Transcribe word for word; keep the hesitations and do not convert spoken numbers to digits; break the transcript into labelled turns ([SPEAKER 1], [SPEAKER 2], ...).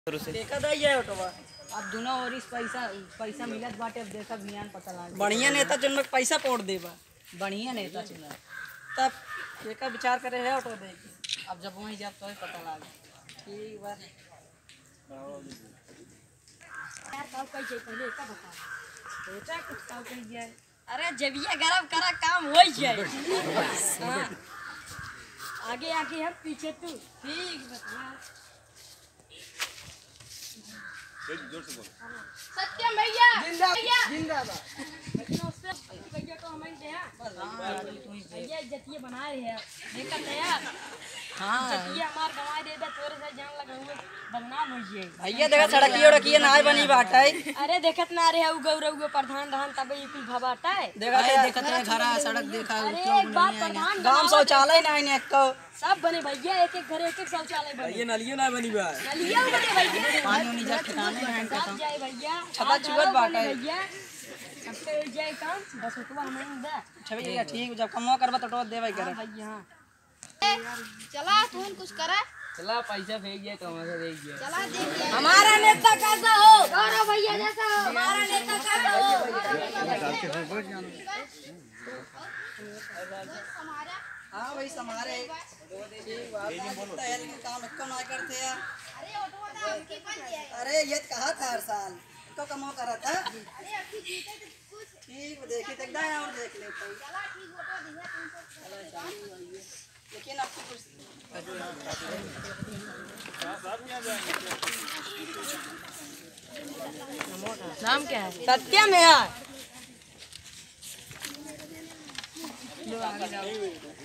[SPEAKER 1] देखा दा ये ऑटोवा
[SPEAKER 2] अब दोनों और इस पैसा पैसा मिलत बाटे। अब देखा ज्ञान पता लाग
[SPEAKER 1] बढ़िया नेता चुनक पैसा पोड़ देबा
[SPEAKER 2] बढ़िया नेता चुना।
[SPEAKER 1] तब देखा विचार करे है ऑटो दे
[SPEAKER 2] अब जब वहीं जब तो ही पता लाग
[SPEAKER 1] ठीक बा
[SPEAKER 2] यार काव कैसे पहले का बता बेटा कुछ काव कर दिया।
[SPEAKER 3] अरे जबिया गरम करा काम हो जाए।
[SPEAKER 2] हां आगे आगे हम पीछे तू
[SPEAKER 3] ठीक बता
[SPEAKER 4] जोर से बोल।
[SPEAKER 3] सत्यम भैया
[SPEAKER 1] जिंदाबाद जिंदाबाद
[SPEAKER 3] भैया को हमें दे भैया इज्जतिये बनाए है देखा तैयार।
[SPEAKER 2] हां
[SPEAKER 3] इज्जतिये हमार गवाए दे दे तोरे से जान लगाऊंगे बदनाम हो जाए।
[SPEAKER 1] भैया देखा सड़की उड़की नाय बनी बाटे
[SPEAKER 3] अरे देखत ना रे उगौ रउगो प्रधान रहन तब ई कुल भबाटा है।
[SPEAKER 1] देखा
[SPEAKER 2] देखत रहे घरा सड़क देखा
[SPEAKER 3] अरे एक बात प्रधान
[SPEAKER 1] गांव शौचालय नहीं ने को
[SPEAKER 3] सब बने भैया एक एक घर एक एक शौचालय बने।
[SPEAKER 4] ये नलियो ना बनी बा।
[SPEAKER 3] नलिया बने भैया
[SPEAKER 2] पानी उनी जा ठिकाने में
[SPEAKER 3] सब जाए भैया
[SPEAKER 1] छता चुगत बाटे
[SPEAKER 3] भैया सबके जाए काम बस उतवा हमें दे
[SPEAKER 1] छवि भैया ठीक जब कमवा करबा तो टो देबै करे
[SPEAKER 3] भैया।
[SPEAKER 5] चला तू कुछ करे
[SPEAKER 2] चला पैसा भेज दिया तो हमारे भेज दिया।
[SPEAKER 5] चला देख
[SPEAKER 3] हमारा नेता कैसा हो
[SPEAKER 5] गौरव भैया जैसा हो
[SPEAKER 3] हमारा नेता कैसा हो
[SPEAKER 5] हमारा
[SPEAKER 1] हां भाई समारे ठीक बात तहल के काम इक्को ना करते यार।
[SPEAKER 5] अरे ऑटो वाला आपकी बन जाए।
[SPEAKER 1] अरे ये कहा था हर साल इक्को कमवा करा था
[SPEAKER 5] अरे अभी जीते तो कुछ
[SPEAKER 1] ठीक देखी देख दा और देख लेते हैं।
[SPEAKER 5] चला ठीक ऑटो दिया तीन सौ
[SPEAKER 1] लेकिन आपको कुछ
[SPEAKER 3] नाम क्या है?
[SPEAKER 1] सत्यम है यार।